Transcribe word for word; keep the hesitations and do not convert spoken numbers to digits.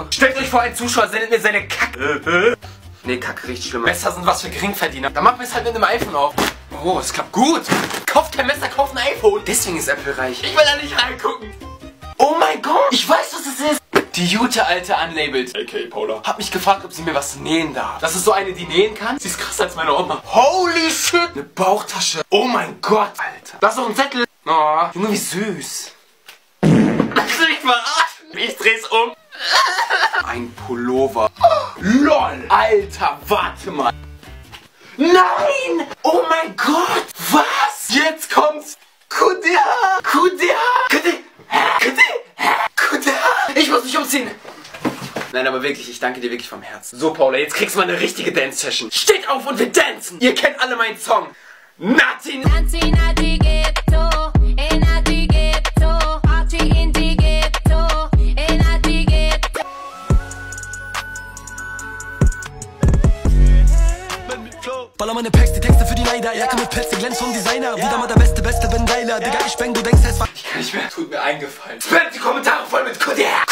Stellt euch vor, ein Zuschauer sendet mir seine Kacke. Nee, Kacke, richtig schlimm. Messer sind was für Geringverdiener. Dann machen wir es halt mit einem iPhone auf. Oh, es klappt gut. Kauft kein Messer, kauft ein iPhone. Deswegen ist Apple reich. Ich will da nicht reingucken. Oh mein Gott, ich weiß, was es ist. Die gute alte Unlabeled, aka Paula, hat mich gefragt, ob sie mir was nähen darf. Das ist so eine, die nähen kann. Sie ist krasser als meine Oma. Holy shit. Eine Bauchtasche. Oh mein Gott, Alter. Das ist doch ein Zettel. Oh, Junge, wie süß. Willst du mich verarschen? Ich dreh's um. Ein Pullover. Oh, lol. Alter, warte mal. Nein! Oh mein Gott! Was? Jetzt kommt's! Kudea! Kudea! Kudea! Kudea! Kudea! Ich muss mich umziehen! Nein, aber wirklich, ich danke dir wirklich vom Herzen. So, Paula, jetzt kriegst du mal eine richtige Dance-Session. Steht auf und wir dancen! Ihr kennt alle meinen Song. Nati! Nati, Nati, Ghetto, eh, Nati, Ghetto, Party in die Ghetto, eh, Nati, Ghetto. Baller meine Packs, die Texte für die Neider. Jacke mit Pelz, die glänzt vom Designer. Wieder mal der beste, beste Ben Deiler. Digga, ich bang, du denkst, es war. Ich kann nicht mehr. Tut mir eingefallen. Spammt die Kommentare voll mit Kudea.